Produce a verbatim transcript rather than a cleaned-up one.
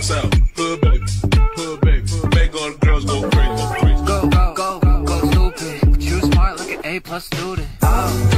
down south, hood baby, hood baby, make all the girls go crazy, go crazy. Go, go, go, go, go stupid. But you smart like an A plus student. Oh.